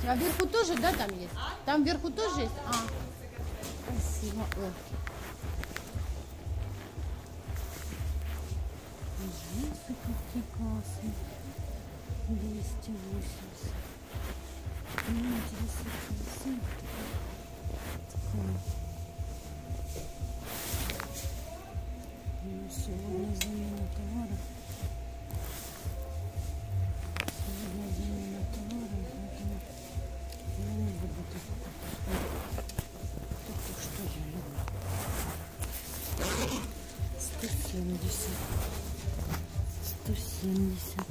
А вверху тоже, да, там есть? Там вверху тоже есть? А, спасибо. Ой. Джинсы какие классные. 280. Мне интересует цена. Сегодня замена товара. Сегодня замена товара, поэтому я не буду так покупать. Так что я люблю. 170. 170.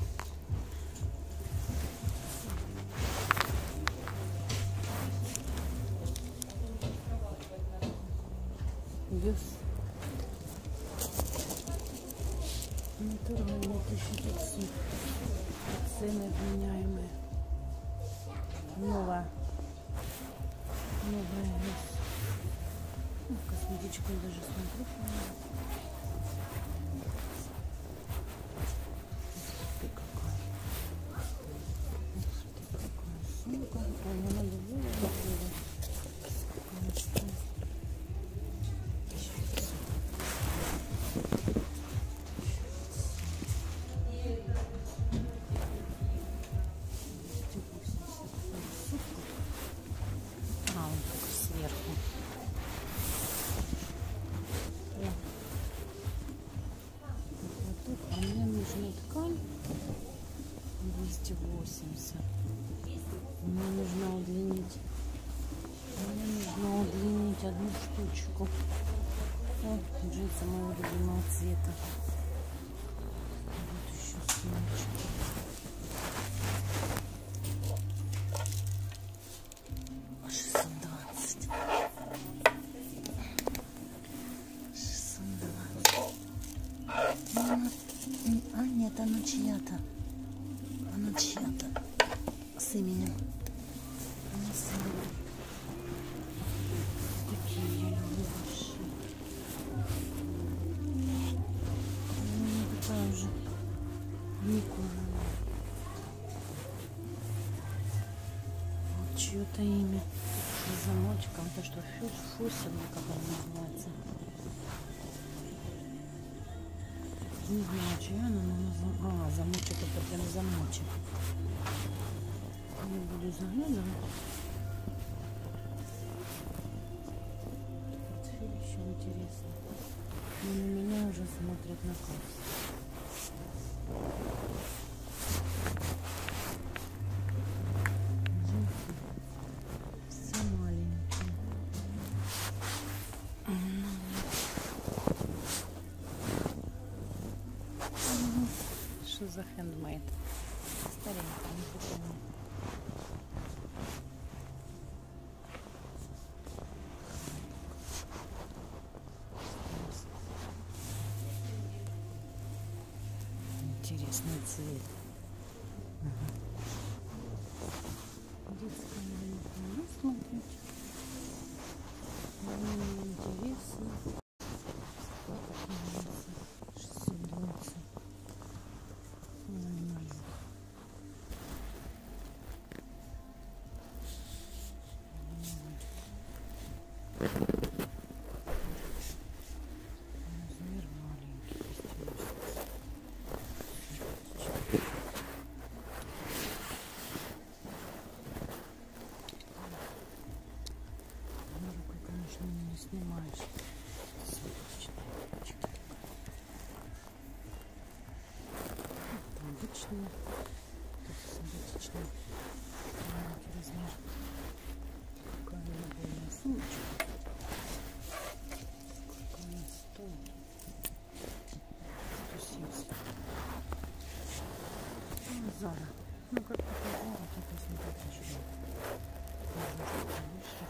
Вес. Натуральный 1500. Цены вменяемые. Новая вес. Ну, косметичку даже смотрю. Ты какая. Ты какая сумка. Ой, не надо было. А мне нужна ткань 280. Мне нужно удлинить одну штучку. Вот джинсы моего любимого цвета. Вот еще сумочка. А нет, она чья-то. Она чья-то. С именем. Она с именем. Такие я люблю большие. Она не такая уже не кожаная. Вот чье-то имя. С замочком. То что фусина, как она называется. Не знаю, чья она, замочек, это прям замочек. Не буду заглядывать. Портфель еще интересно. Но на меня уже смотрят на кассу. Джинсы все маленькие. Что за хендмейд? Старенькая, не помню. Интересный цвет. Детская не смотреть. Мне интересно. 620. Размер маленький. Рукой, конечно, не снимаешь. Обычный, тут симпатичный маленький размер. Какая любовная сумочка. Сколько она стоит? 170. Зара. Ну как показала, так и симпатично. Можно что-то выше.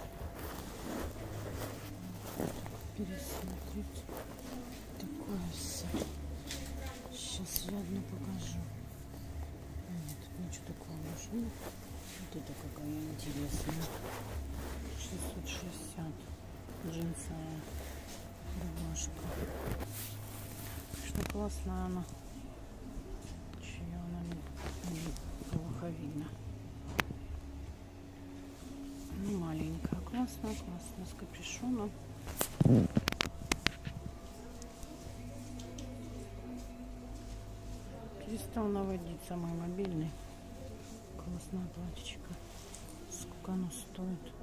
Пересмотреть. Такое все. Сейчас я одну покажу. Нет, ничего такого нужно. Вот это какая интересная. 660. Джинсовая рубашка. Что классная она. Чья она не плохо видно. классно, классно, с капюшоном. Перестал наводиться мой мобильный. Классная платьечко. Сколько оно стоит?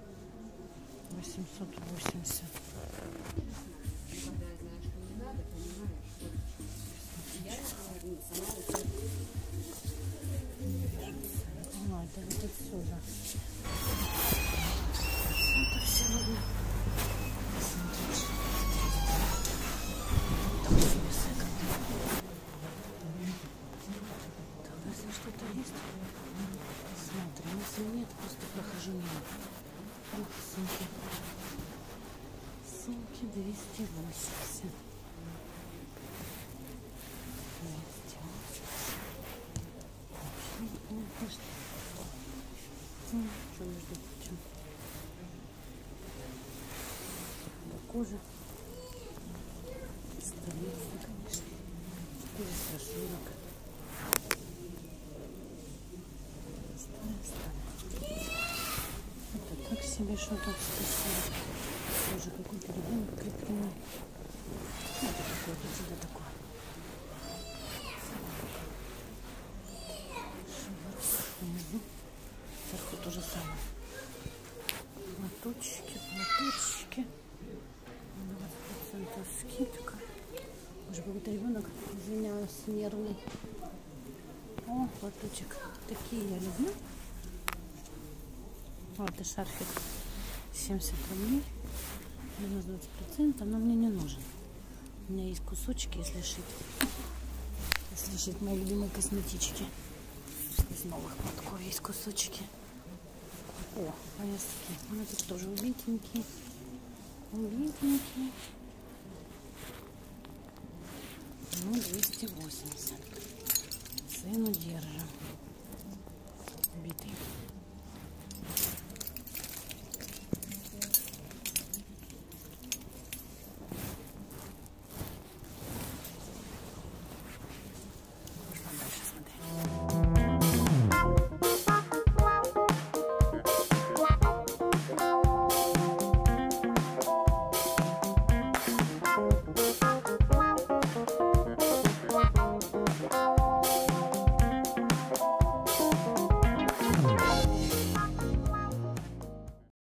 880. А, это вот отсюда. Это сегодня. Смотрите. Так себе секонд. Так, если что-то есть, смотрим. Если нет, просто прохожу мимо. Ух, сумки. Сумки 280. Что между прочим? Кожа. Столица, конечно. 440. Это так себе что-то 140. Тоже какой-то ребенок крепкий. Это какое-то чудо такое. Внизу. Сверху то же самое. Платочки, платочки. 20% скидка. Уже какой-то ребенок, извиняюсь, нервный. О, платочек. Такие я люблю. Вот и шарфик. 70 рублей. Минус 20%, но мне не нужен. У меня есть кусочки, если шить. Если шить мои любимые косметички. Из новых платков есть кусочки. О, пояски. Ну, тут тоже убитенькие. Убитенькие. Ну, 280. Цену держим.